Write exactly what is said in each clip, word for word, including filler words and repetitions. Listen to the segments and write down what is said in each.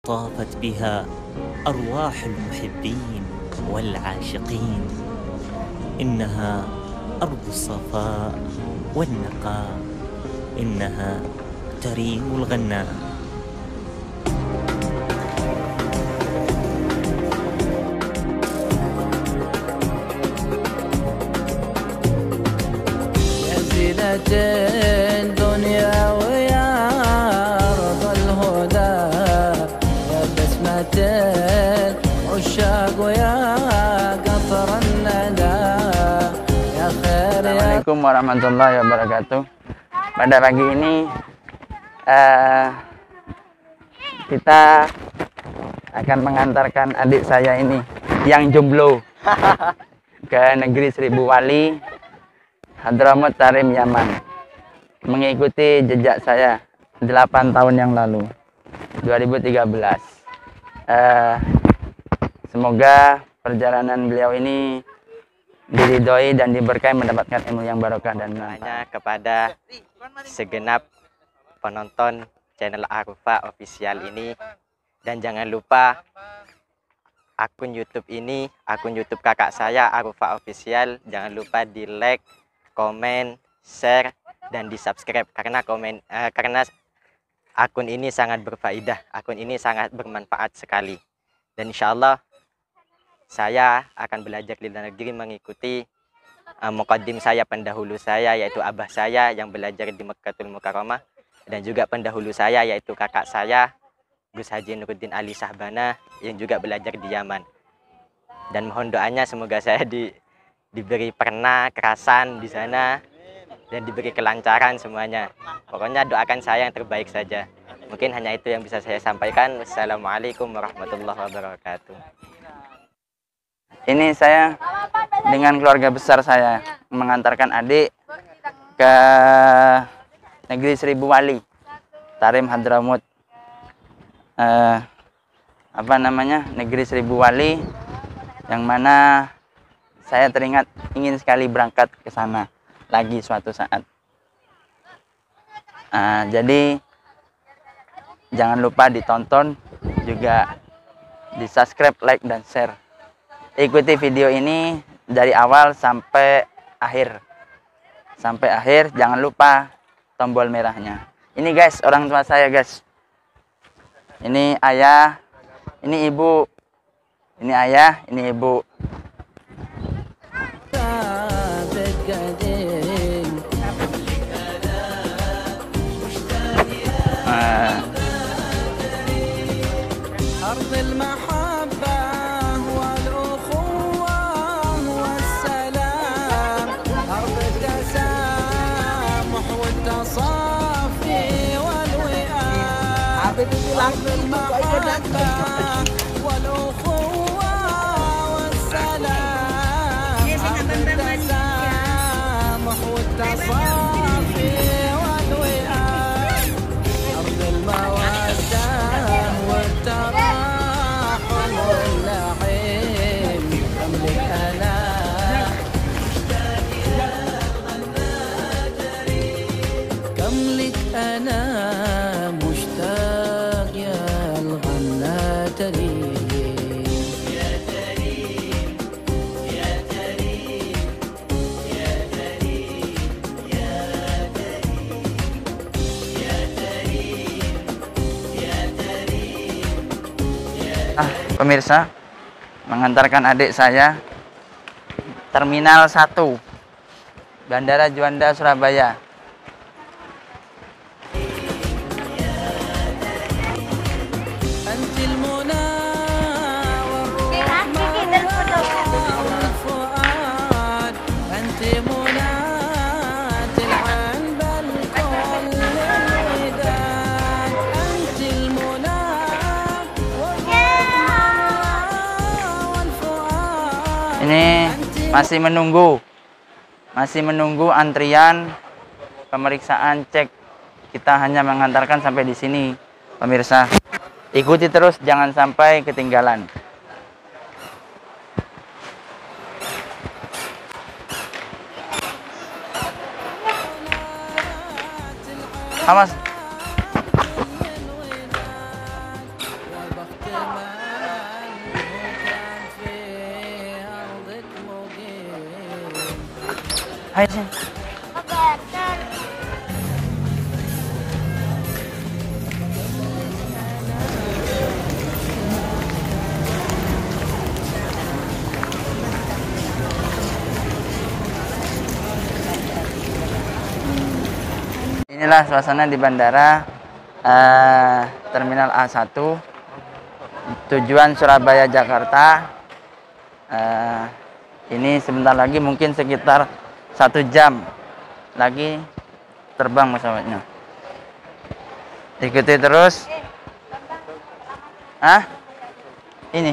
طافت بها أرواح المحبين والعاشقين. إنها أرض الصفاء والنقاء، إنها تريم الغناء. يا زينة الدنيا ويا أرض الهدى، يا بسمة العشاق ويا قطر الندى، يا خير. Assalamualaikum warahmatullahi wabarakatuh. Pada pagi ini uh, kita akan mengantarkan adik saya ini yang jomblo ke negeri Seribu Wali, Hadramut Tarim, Yaman, mengikuti jejak saya delapan tahun yang lalu, dua ribu tiga belas. Uh, semoga perjalanan beliau ini diridhoi dan diberkahi, mendapatkan ilmu yang barokah dan manfaat. Kepada segenap penonton channel Arufah Official ini, dan jangan lupa akun YouTube ini, akun YouTube kakak saya Arufah Official, jangan lupa di like, komen, share, dan di subscribe karena komen eh, karena akun ini sangat berfaedah, akun ini sangat bermanfaat sekali. Dan insya Allah saya akan belajar di luar negeri mengikuti uh, muqaddim saya, pendahulu saya yaitu abah saya yang belajar di Mekkatul Mukarramah, dan juga pendahulu saya yaitu kakak saya Gus Haji Nuruddin Ali Sahbana yang juga belajar di Yaman. Dan mohon doanya semoga saya di, diberi pernah kerasan di sana dan diberi kelancaran semuanya. Pokoknya doakan saya yang terbaik saja. Mungkin hanya itu yang bisa saya sampaikan. Wassalamualaikum warahmatullahi wabarakatuh. Ini saya dengan keluarga besar saya mengantarkan adik ke negeri Seribu Wali, Tarim Hadramut, eh, apa namanya, negeri Seribu Wali, yang mana saya teringat ingin sekali berangkat ke sana lagi suatu saat. Nah, jadi jangan lupa ditonton, juga di subscribe, like, dan share. Ikuti video ini dari awal sampai akhir. Sampai akhir, jangan lupa tombol merahnya. Ini guys, orang tua saya guys. Ini ayah, ini ibu. Ini ayah, ini ibu. Nah. أرض المحبة والأخوة والسلام، أرض التسامح والتصافي والوئام، أرض المودة والتراحم والنعيم. أملك أنا كم لك أنا مشتاق يا الغنى تريم، يا تريم يا تريم يا تريم يا تريم يا تريم يا تريم. Ah, pemirsa, mengantarkan adik saya Terminal satu Bandara Juanda, Surabaya. Ini masih menunggu, masih menunggu antrian pemeriksaan cek. Kita hanya mengantarkan sampai di sini, pemirsa. Ikuti terus, jangan sampai ketinggalan. Awas. Ayo sini. Inilah suasana di bandara uh, Terminal A satu tujuan Surabaya Jakarta. Uh, ini sebentar lagi mungkin sekitar satu jam lagi terbang pesawatnya. Ikuti terus. Ah, ini.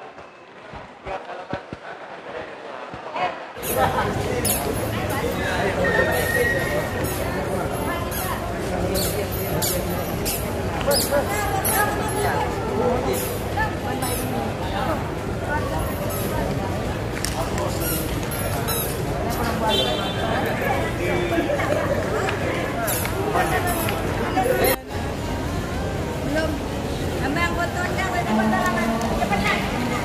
Belum. Ambil yang fotonya, cepat dalam. Cepat.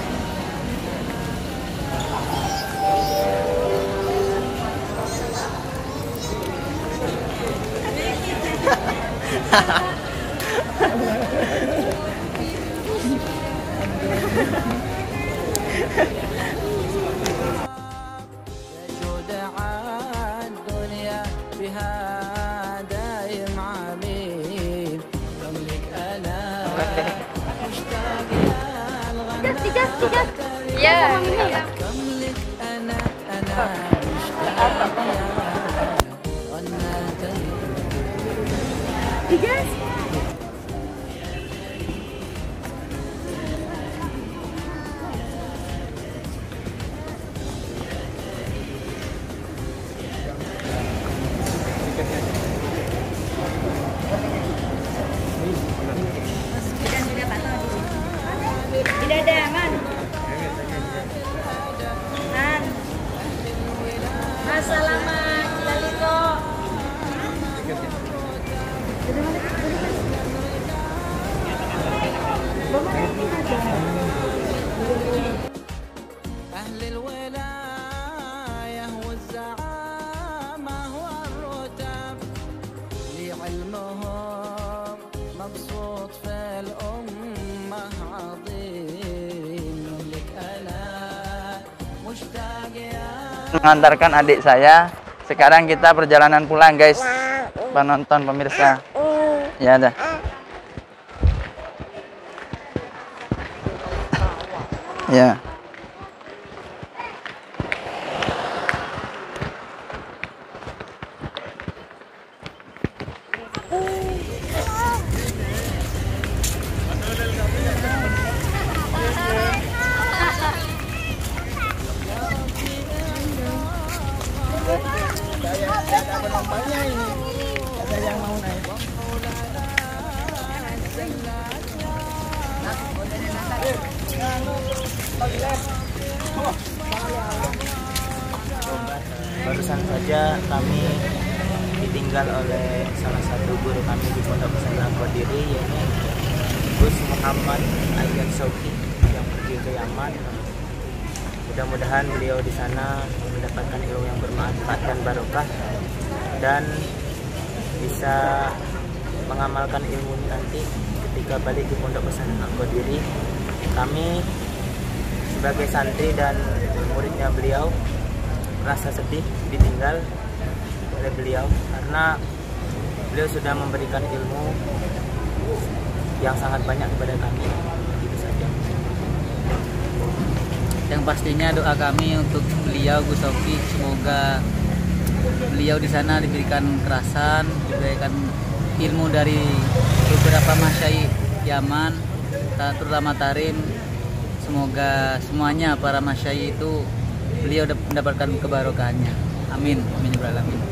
Tiga, tiga. Ya. Tiga. Tidak ada, Man. Man. Assalamualaikum, Laliko. Mengantarkan adik saya. Sekarang kita perjalanan pulang, guys. Penonton, pemirsa. Ya dah. Ya. Barusan saja kami ditinggal oleh salah satu guru kami di Pondok Pesantren Al-Qadiriyah, yaitu Gus Muhammad Ayat Sauki yang pergi ke Yaman. Mudah-mudahan beliau di sana mendapatkan ilmu yang bermanfaat dan barokah dan bisa mengamalkan ilmunya nanti ketika balik ke Pondok Pesantren Al-Qadiriyah. Kami sebagai santri dan muridnya beliau merasa sedih ditinggal oleh beliau karena beliau sudah memberikan ilmu yang sangat banyak kepada kami. Itu saja. Yang pastinya doa kami untuk beliau Gus Sauki, semoga beliau di sana diberikan kerasan, diberikan ilmu dari beberapa masyayikh Yaman, terutama Tarim. Semoga semuanya para masyayikh itu beliau mendapatkan kebarokahannya. Amin. Amin ya rabbal alamin.